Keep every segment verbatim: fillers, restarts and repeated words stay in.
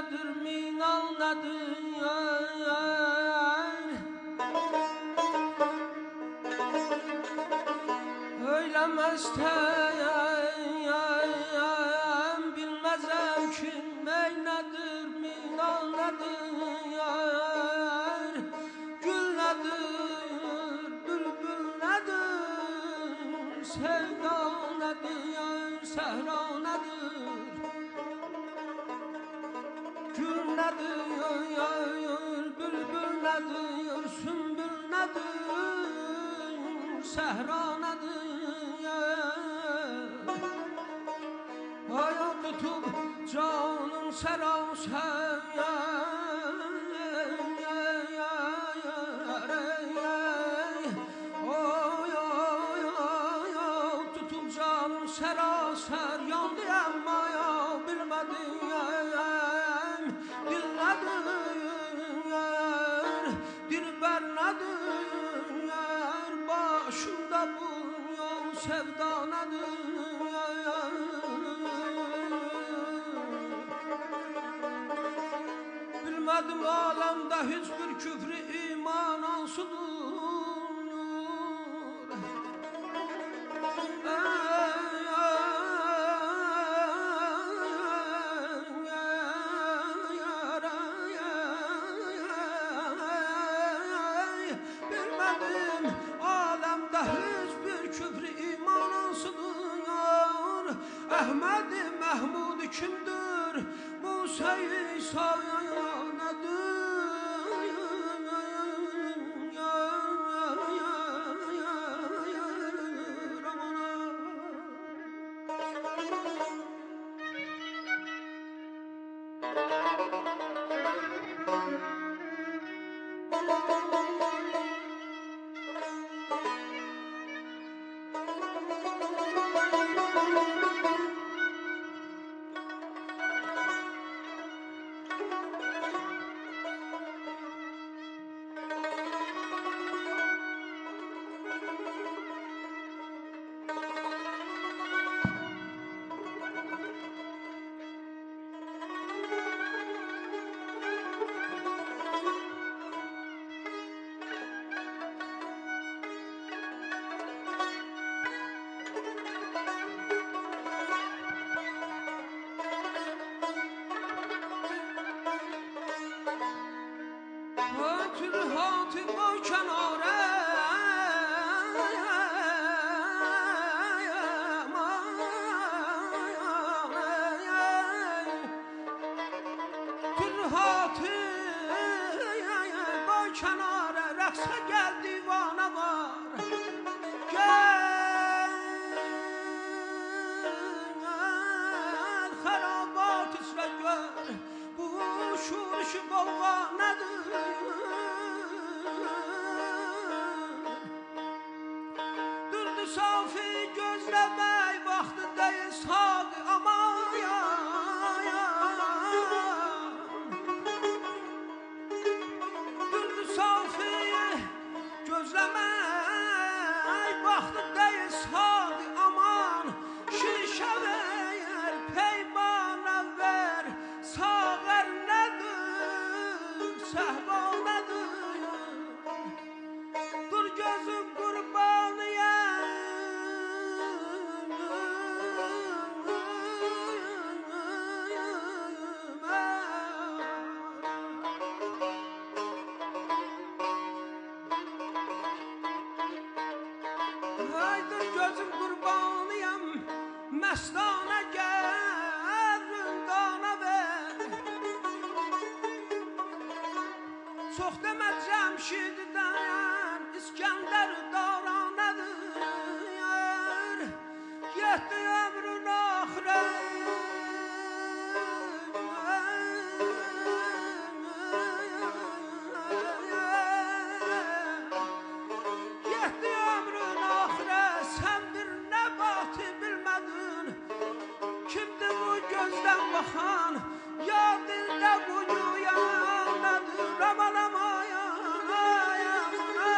nedir minal nedir öylemezten bilmezem kim ey nedir minal nedir gül nedir bülbül nedir sevda nedir sehra nedir gül nedir bülbül nedir sümbül nedir sehra nedir hayat tutup canım seraser tutup canım seraser yandı ama ya bilmedim dil nedir dilber nedir başımda bu yol sevda nedir bilmedim alemde hiçbir küfrü iman ansıdır bilmedim alemde hiçbir küfrü iman ansıdır Ahmet-i Mahmud kimdir Musa-i İsa'ya nedir Hatip o kenara Tül hatip o kenara Raksa gel divana var Gel Harabat isre gör Bu şuruşu bolga nedir Safi gözlemek vakti değil sadı ama ya, ya. Dürdü safi gözlemek vakti değil sadı aman şişe ver peymana ver sağır nedir sehva nedir dur gözüm kurbanı ya Haydır gözüm kurbanıyam Mestana gel ründana ver Çox demə Cəmşiddən İskəndər davranədir Yetdi ömrün axirət Yetdi ömrün axirət Sən bir nəbatı bilmədin Kimdir bu gözdən baxan Ya dildə quyu yanladır Aman aman aman aman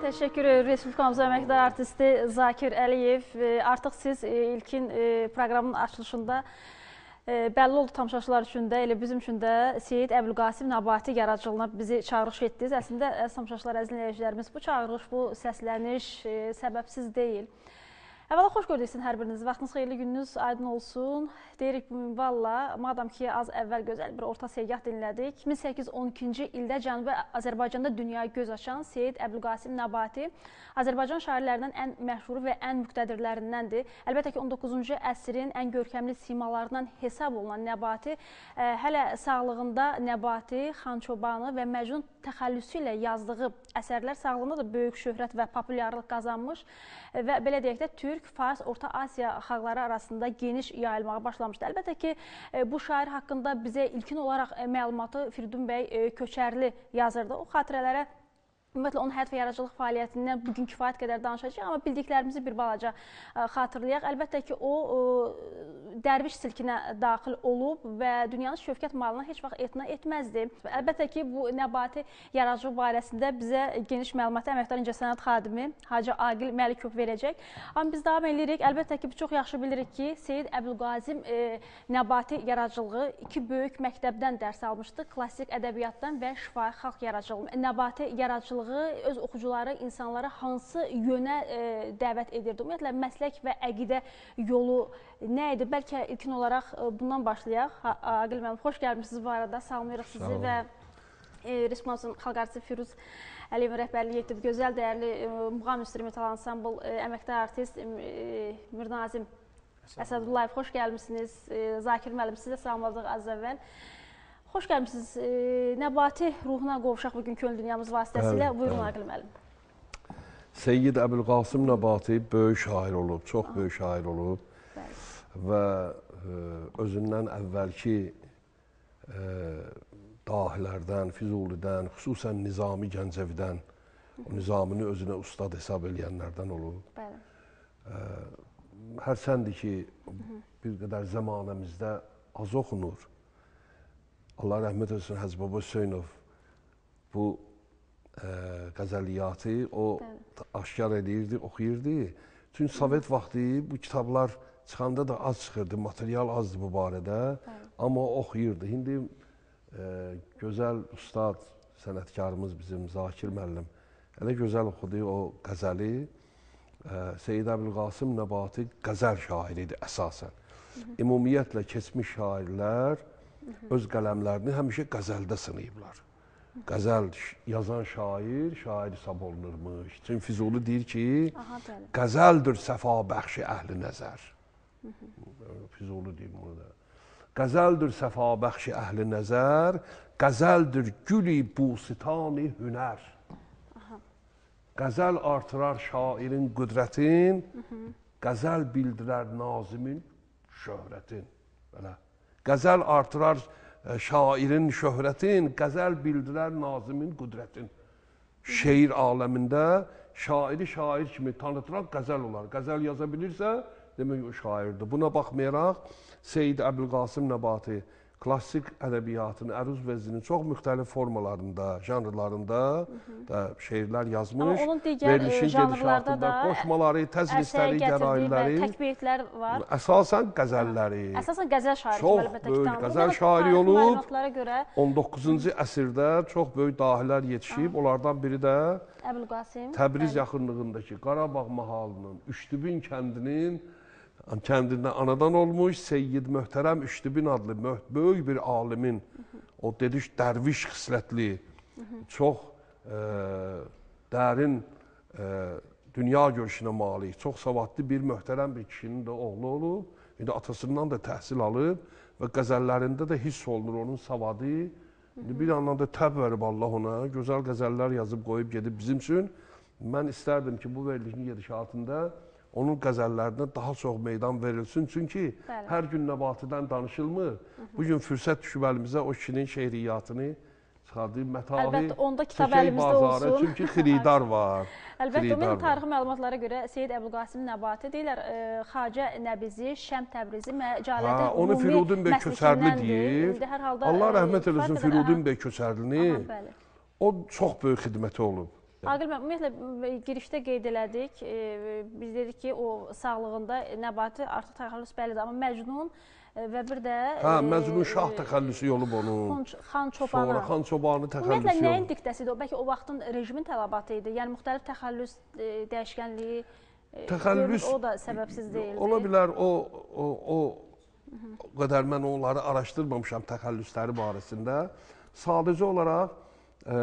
Təşəkkür edirik. Respublikamızın əməkdar artisti Zakir Əliyev. Artıq siz ilkin proqramın açılışında bəlli oldu tamaşaçılar üçün də, elə bizim üçün də Seyid Əbülqasim Nəbati yaradıcılığına bizi çağırış etdiniz. Əslində, tamaşaçılar, əziz dinləyicilərimiz, bu çağırış, bu səsləniş səbəbsiz deyil. Əvvəla xoş gördük sizin hər biriniz. Vaxtınız xeyirli, gününüz aydın olsun. Deyirik bu minvalla, madam ki, az əvvəl gözəl bir orta segah dinlədik. min səkkiz yüz on ikinci ildə Cənubi Azərbaycanda dünyaya göz açan Seyid Əbülqasim Nəbati Azərbaycan şairlərindən ən məşhuru və ən müqtədirlərindəndir. Əlbəttə ki, on doqquzuncu əsrin ən görkəmli simalarından hesab olunan Nəbati, hələ sağlığında Nəbati, Xançobanı və Məcnun təxəllüsü ilə yazdığı əsərlər sağlığında da böyük şöhrət və populyarlıq qazanmış və belə deyək də Türk, Fars, Orta Asiya xalqları arasında geniş yayılmağa başlamışdı. Əlbəttə ki, bu şair haqqında bizə ilkin olaraq məlumatı Firidun bəy Köçərli yazırdı. O xatirələrə ümumiyyətlə, onun həyat və yaradıcılıq fəaliyyətindən bugün kifayət qədər danışacaq, amma bildiklərimizi bir balaca xatırlayaq. Əlbəttə ki, o dərviş silkinə daxil olub və dünyanın şövkət malına heç vaxt etina etməzdi. Əlbəttə ki, bu Nəbati yaradıcılıq barəsində bizə geniş məlumatı əməkdar incəsənət xadimi Hacı Aqil Məlikov verəcək. Amma biz davam edirik. Əlbəttə ki, biz çox yaxşı bilirik ki, Seyid Əbülqasim Nəbati yaradıcılığı iki böyük məktəbdən dərs almışdı. Klassik ədəbiyyatdan və şifahi xalq yaradıcılığı. Nəbati yaradıcılığı öz oxucuları, insanlara hansı yönə e, dəvət edirdi? Ümumiyyətlə, məslək və əqidə yolu nə idi? Bəlkə ilkin olaraq e, bundan başlayaq. Aqil müəllim, xoş gəlmişsiniz bu arada. Salamlayırıq sizi və e, Respublikamızın xalq artisti Firuz Əliyevin rəhbərliyi etdi. Gözəl, dəyərli e, muğam instrumental ansambl e, əməkdar artist e, Mirnazim Əsədullayev, xoş gəlmişsiniz. E, Zakir müəllim, sizi də salamladıq az əvvəl. Xoş gəlmişsiniz. E, Nəbati ruhuna qovuşaq bugün könül dünyamız vasitəsilə. Bəli, buyurun Aqil müəllim. Seyyid Əbülqasim Nəbati böyük şair olub, çox Aha. böyük şair olub. Bəli. Və e, özündən əvvəlki e, dahilərdən, Füzulidən, xüsusən Nizami Gəncəvidən, o Nizamini özünə ustad hesab eləyənlərdən olub. Bəli. E, Hərsəndir ki, Hı -hı. bir qədər zəmanəmizdə az oxunur. Allah rəhmət olsun, Hacı Baba Hüseynov bu e, qəzəliyyatı o Bəli. aşkar edirdi, oxuyurdu. Çünki Sovet vaxtı bu kitablar çıxanda da az çıxırdı, material azdı bu barədə. Bəli. Amma o oxuyurdu. İndi e, gözəl ustad, sənətkarımız bizim Zakir müəllim elə gözəl oxudu o qəzəli. E, Seyid Əbülqasim Nəbati qəzəl şairidir əsasən. Hı -hı. Ümumiyyətlə keçmiş şairlər öz qələmlərini həmişə qəzəldə sınayıblar. Qəzəl yazan şair, şair hesab olunurmuş. Çünki Füzuli deyir ki, Aha, qəzəldir səfa bəxşi əhli nəzər. Füzuli deyir bunu da. Qəzəldir səfa bəxşi əhli nəzər, qəzəldir gülü busitani hünər. Aha. Qəzəl artırar şairin qüdrətin, qəzəl bildirər nazimin şöhrətin. Belə. Qəzəl artırar şairin şöhrətin, qəzəl bildirər nazimin qüdrətin. Şeir aləmində şairi şair kimi tanıtıran qəzəl olar. Qəzəl yaza bilirsə, demək o şairdir. Buna baxmayaraq, Seyid Əbülqasim Nəbati klassik ədəbiyyatın, əruz vəzninin çox müxtəlif formalarında, janrlarında da şeirlər yazmış. Amma onun digər janrlarda da qoşmaları, təzrisləri, gərayirləri, təkbiyətlər var. Əsasən qəzəlləri. Əsasən qəzəl şairi çox böyük qəzəl şairi olub. Görə... on doqquzuncu əsrdə çox böyük dahilər yetişib. Aha. Onlardan biri də Əbülqasim. Təbriz Bəli. yaxınlığındakı Qarabağ mahalının Üçdübün kəndinin kəndindən anadan olmuş Seyyid Möhtərəm Üçdübün adlı böyük bir alimin, Hı -hı. o dedik dərviş xislətli, Hı -hı. çox e, dərin e, dünya görüşünə malik, çox savadlı bir möhtərəm bir kişinin də oğlu olub. İndi atasından da təhsil alıb və qəzəllərində də hiss olunur onun savadı. İndi bir yandan da təb verib Allah ona, gözəl qəzəllər yazıb qoyub gedib bizim üçün. Mən istərdim ki, bu verilişin gedişatında onun qəzəllərinə daha çox meydan verilsin. Çünki Bəli. hər gün Nəbatidən danışılmır. Bugün fürsət düşüb əlimizə o kişinin şeiriyyatını çıxardıb, mətavi Əlbəttə, onda kitab əlimizdə bazarı, olsun. Çünki xiridar var. Əlbəttə, ümumiyyətlə tarixi məlumatlara görə Seyid Əbülqasim Nəbati deyirlər, e, Xacə Nəbizi, Şəm Təbrizi, Məcalədə ümumi onu Firudun bəy Köçərli deyir. Halda, Allah rəhmət eləsin Firudun bəy Köçərlini. O çox böyük xidməti olub. Aqil müəllim, ümumiyyətlə girişdə qeyd elədik, e, biz dedik ki, o sağlığında Nəbati artıq təxəllüs bəlidir, amma Məcnun və bir də... Hə, Məcnun Şah təxəllüsü olub onun. Xan Çobanı. Sonra Xan Çobanı təxəllüsü olub. Ümumiyyətlə, nəyin diktəsidir o? Bəlkə o vaxtın rejimin tələbatı idi, yəni müxtəlif təxəllüs dəyişkənliyi Təxəllüs o da səbəbsiz deyildi. Ola bilər, o, o, o, o qədər mən onları araşdırmamışam təxəllüsləri barəsində. Sadəcə olaraq e,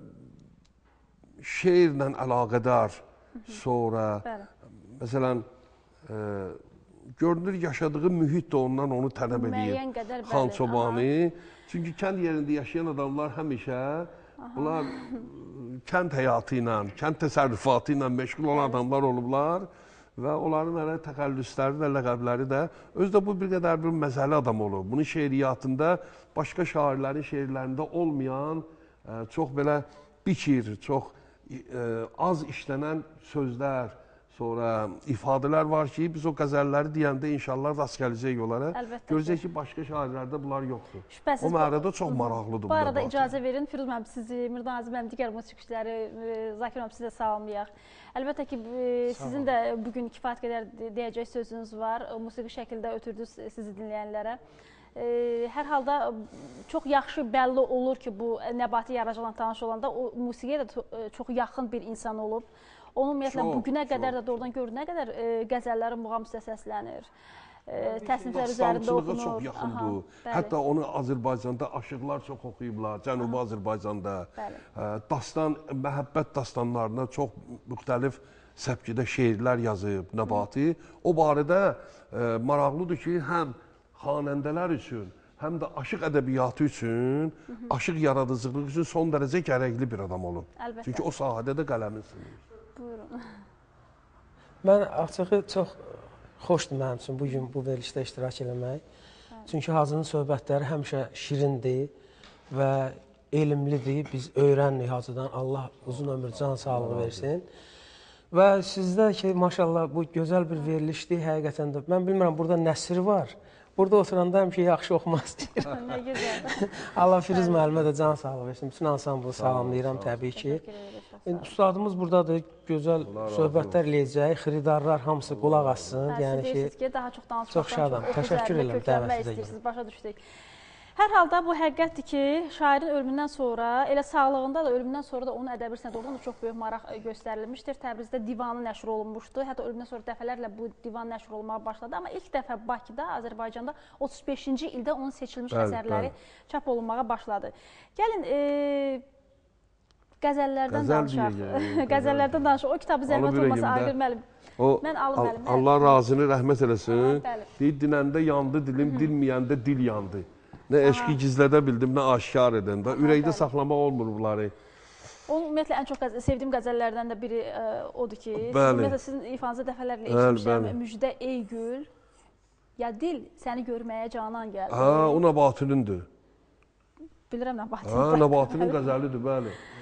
şeirlə əlaqədar sonra, məsələn, e, görünür yaşadığı mühit də ondan onu tələb edir Xan Çobanı. Çünki kənd yerində yaşayan adamlar həmişə bunlar kənd həyatı ilə, kənd təsərrüfatı ilə məşğul olan adamlar olublar və onların hələ təxəllüsləri və ləqəbləri də özü də bu bir qədər bir məzəli adam olub. Bunun şeiriyyatında başqa şairlərin şeirlərində olmayan çox belə bikir, çox az işlənən sözlər, sonra ifadələr var ki, biz o qəzəlləri deyəndə inşallah rast gələcək onlara. Görəcək ki, başqa şairlərdə bunlar yoxdur. Şübhəsiz. O mənada çox maraqlıdır. Bu arada icazə verin, Firuz müəllim sizi, Mirdan Azim müəllim, digər musiqiçiləri, Zakir müəllim sizə salamlayaq. Əlbəttə ki, sizin də bugün kifayət qədər deyəcək sözünüz var. Musiqi şəkildə ötürdünüz sizi dinləyənlərə. Hər halda çox yaxşı bəlli olur ki, bu Nəbati yaradıcılıqla tanış olanda o musiqiyə də çox yaxın bir insan olub. Onun ümumiyyətlə bugünə qədər də doğrudan görür, nə qədər qəzəlləri muğam üstə səslənir, təsniflər üzərində oxunur. Dastançılığa çox yaxındır. Hətta onu Azərbaycanda aşıqlar çox oxuyublar, Cənubi Azərbaycanda. Dastan, məhəbbət dastanlarına çox müxtəlif səbkidə şeirlər yazıb Nəbati. O barədə maraqlıdır ki, həm xanəndələr üçün, həm də aşıq ədəbiyyatı üçün, aşıq yaradıcılığı üçün son dərəcə gərəkli bir adam olub. Çünki o sahədə də qələmin sınır. Buyurun. Mən açığı çox xoşdur mənim üçün bugün bu verilişdə iştirak eləmək. Çünki Hacının söhbətləri həmişə şirindir və elmlidir. Biz öyrənirik Hacıdan. Allah uzun ömür, can sağlığı versin. Və sizdə ki, maşallah bu gözəl bir verilişdir həqiqətən də. Mən bilmirəm, burada nəsir var. Burada oturanda həmişə yaxşı oxumaq istəyirəm. Nə gözəl. Allah Firuz müəllimə də can sağlığı versin. Bütün ansamblı salamlayıram təbii ki. Ustadımız buradadır, gözəl söhbətlər eləyəcək, xiridarlar hamısı qulaq assın. Yəni ki, ki, daha çox danışmaqdan çox şadam. Təşəkkür edirəm dəvətinizə görə. Başa düşdük. Hər halda bu həqiqətdir ki, şairin ölümündən sonra, elə sağlığında da ölümündən sonra da onun ədəbi sənədə oradan da çox böyük maraq göstərilmişdir. Təbrizdə divanı nəşr olunmuşdu. Hətta ölümündən sonra dəfələrlə bu divan nəşr olunmağa başladı. Amma ilk dəfə Bakıda, Azərbaycanda otuz beşinci ildə onun seçilmiş bəli, əsərləri bəli. çap olunmağa başladı. Gəlin, e, qəzəllərdən Qəzəl danışaq. Qəzəllərdən danışaq. O kitabı zəhmət olmasa Aqil müəllim. O, mən alım müəllim. Allah razını rəhmət eləsin. Deyir, dinəndə yandı dilim, dinməyəndə dil yandı. Nə eşqi gizlədə bildim, nə aşkar edən. Ürəkdə saxlamaq olmur bunları. Onun ümumiyyətlə ən çox qəzəl, sevdiyim qəzəllərdən də biri ə, odur ki, ümumiyyətlə sizin ifanızı dəfələrlə eşitmişəm, müjdə ey gül, ya dil səni görməyə canan gəldi. Hə, o Nəbatinin. Bilirəm Nəbatinin. Hə, Nəbatinin qəzəlidir, bəli.